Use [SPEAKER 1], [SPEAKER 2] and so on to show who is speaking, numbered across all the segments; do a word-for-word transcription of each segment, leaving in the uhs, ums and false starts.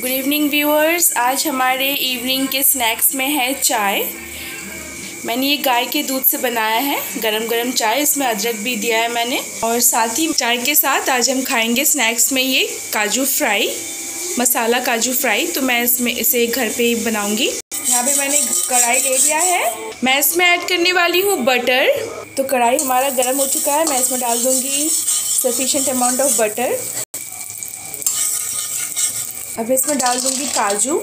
[SPEAKER 1] Good evening viewers. आज हमारे evening के स्नैक्स में है चाय। मैंने ये गाय के दूध से बनाया है गरम गरम चाय। इसमें अदरक भी दिया है मैंने। और साथ ही चाय के साथ आज हम खाएंगे स्नैक्स में ये काजू फ्राई, मसाला काजू फ्राई। तो मैं इसमें इसे घर पे ही बनाऊंगी। यहाँ पे मैंने कढ़ाई ले लिया है। मैं इसमें ऐड करने वाली हूँ बटर। तो कढ़ाई हमारा गर्म हो चुका है। मैं इसमें डाल दूँगी सफिशेंट अमाउंट ऑफ बटर। अब इसमें डाल दूँगी काजू।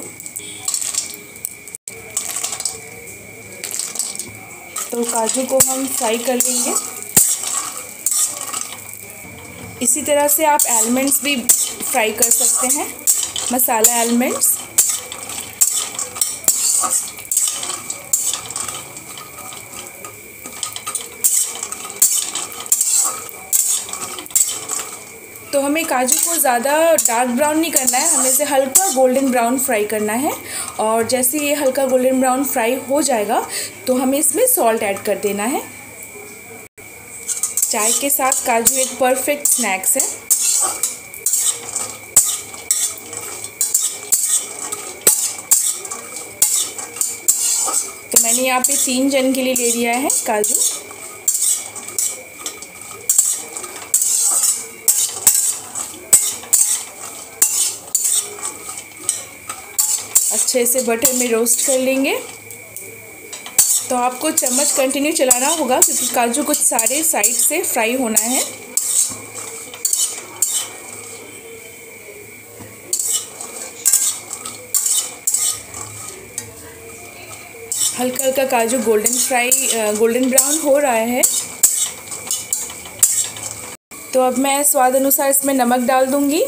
[SPEAKER 1] तो काजू को हम फ्राई कर लेंगे। इसी तरह से आप एलमंड्स भी फ्राई कर सकते हैं, मसाला एलमंड्स। तो हमें काजू को ज़्यादा डार्क ब्राउन नहीं करना है, हमें इसे हल्का गोल्डन ब्राउन फ्राई करना है। और जैसे ये हल्का गोल्डन ब्राउन फ्राई हो जाएगा तो हमें इसमें सॉल्ट ऐड कर देना है। चाय के साथ काजू एक परफेक्ट स्नैक्स है। तो मैंने यहाँ पे तीन जन के लिए ले लिया है काजू। अच्छे से बटर में रोस्ट कर लेंगे। तो आपको चम्मच कंटिन्यू चलाना होगा क्योंकि काजू कुछ सारे साइड से फ्राई होना है। हल्का हल्का काजू गोल्डन फ्राई गोल्डन ब्राउन हो रहा है। तो अब मैं स्वाद अनुसार इसमें नमक डाल दूंगी।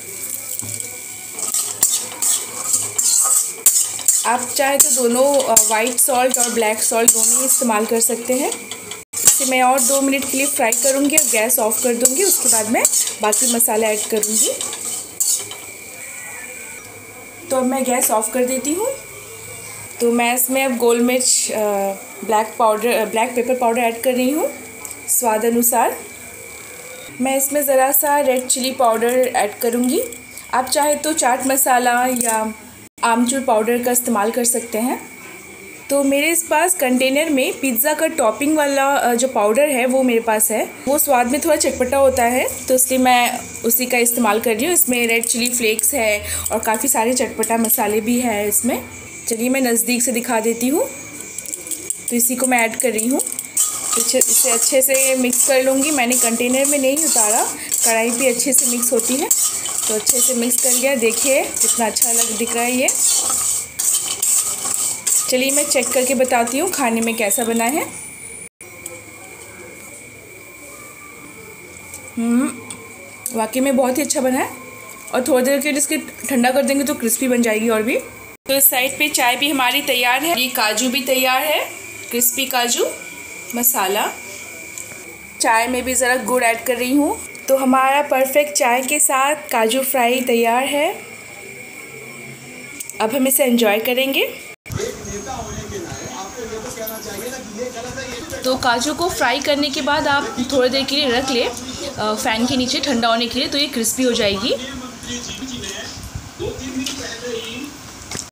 [SPEAKER 1] आप चाहे तो दोनों वाइट सॉल्ट और ब्लैक सॉल्ट दोनों ही इस्तेमाल कर सकते हैं। इसे मैं और दो मिनट के लिए फ्राई करूंगी और गैस ऑफ कर दूंगी। उसके बाद मैं बाकी मसाला ऐड करूंगी। तो अब मैं गैस ऑफ कर देती हूँ। तो मैं इसमें अब गोल मिर्च, black powder black pepper powder add कर रही हूँ स्वाद अनुसार। मैं इसमें ज़रा सा रेड चिली पाउडर ऐड करूँगी। आप चाहे तो चाट मसाला या आमचूर पाउडर का इस्तेमाल कर सकते हैं। तो मेरे इस पास कंटेनर में पिज़्ज़ा का टॉपिंग वाला जो पाउडर है वो मेरे पास है। वो स्वाद में थोड़ा चटपटा होता है तो इसलिए मैं उसी का इस्तेमाल कर रही हूँ। इसमें रेड चिली फ्लेक्स है और काफ़ी सारे चटपटा मसाले भी है इसमें। चलिए मैं नज़दीक से दिखा देती हूँ। तो इसी को मैं ऐड कर रही हूँ। इसे अच्छे से मिक्स कर लूँगी। मैंने कंटेनर में नहीं उतारा, कढ़ाई पे अच्छे से मिक्स होती है। तो अच्छे से मिक्स कर लिया। देखिए कितना अच्छा लग दिख रहा है ये। चलिए मैं चेक करके बताती हूँ खाने में कैसा बना है। हम्म वाकई में बहुत ही अच्छा बना है। और थोड़ी देर के लिए इसके ठंडा कर देंगे तो क्रिस्पी बन जाएगी और भी। तो इस साइड पे चाय भी हमारी तैयार है। ये काजू भी तैयार है, क्रिस्पी काजू मसाला। चाय में भी ज़रा गुड़ ऐड कर रही हूँ। तो हमारा परफेक्ट चाय के साथ काजू फ्राई तैयार है। अब हम इसे एंजॉय करेंगे। तो काजू को फ्राई करने के बाद आप थोड़ी देर के लिए रख ले फ़ैन के नीचे ठंडा होने के लिए, तो ये क्रिस्पी हो जाएगी।